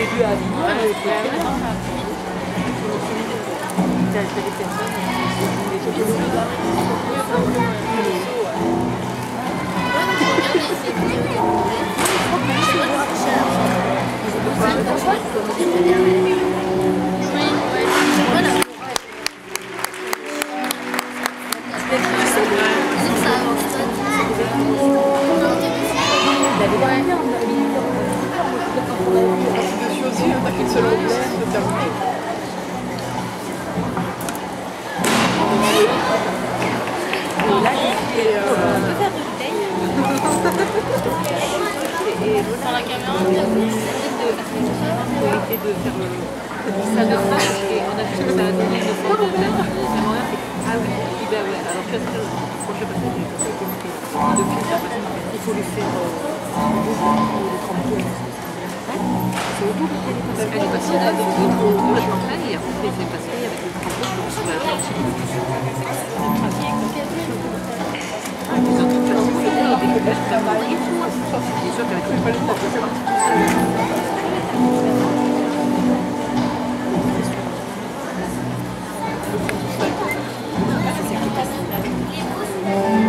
début à Avignon, elle était très bien. T'as des personnes qui sont Dans la caméra, on a essayé de faire ça de ça et on a fait ça à donner une fois de même. Ah oui, ben ouais, alors qu'est-ce que le prochain passage depuis ça, il faut lui faire le tremplin. C'est au bout qu'elle est passée là, donc le tremplin et après elle s'est passée avec le tremplin sur la tête. Ils ont tout fait, ils ont fait travail et tout. C'est sûr qu'elle ne pas le temps, c'est parti tout seul.